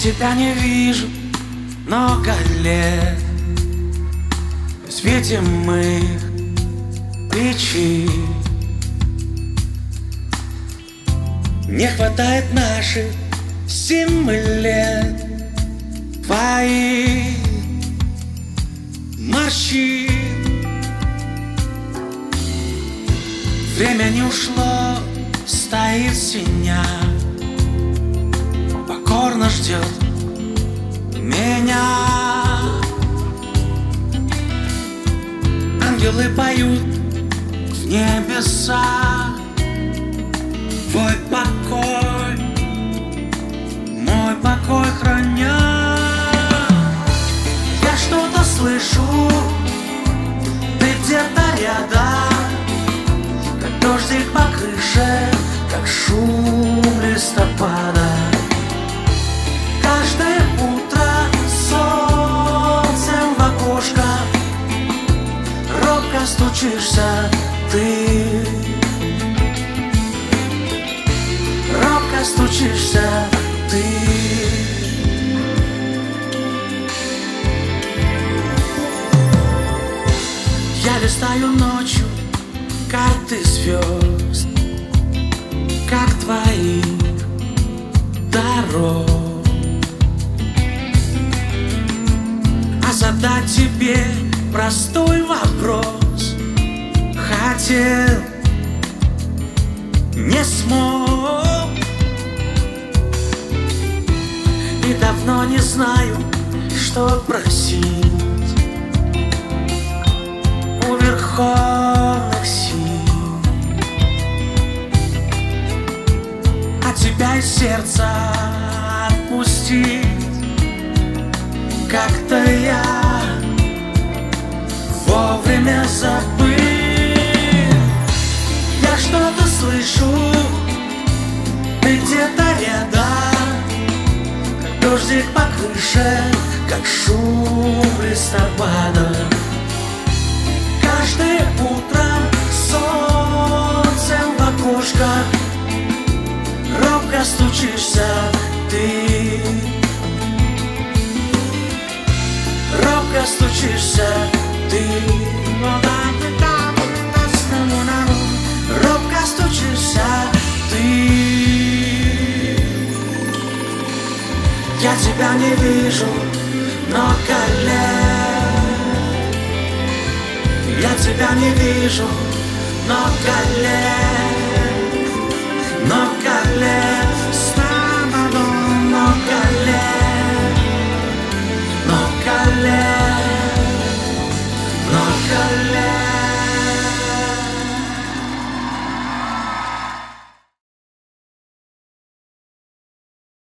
тебя не вижу много лет. Светим мы печи. Не хватает наших 7 лет твоих морщин. Время не ушло, стоит синяк, покорно ждет меня. Ангелы поют в небеса твой покой, мой покой храня. Я что-то слышу, ты где-то рядом, как дождик по крыше, как шум листопада. Каждое утро солнцем в окошко робко стучишься ты, робко стучишься ты. Я листаю ночью карты звезд, как твоих дорог, а задать тебе простой вопрос хотел, не смог. И давно не знаю, что просить у верховных сил, а тебя из сердца отпустить. Как-то я вовремя забыл. Я что-то слышу, ты где-то рядом, как дождик по крыше, как шум листопада. Каждое утро солнцем в окошко робко стучишься ты, робко стучишься ты. Робко стучишься ты. Я тебя не вижу много лет. Я тебя не вижу много лет.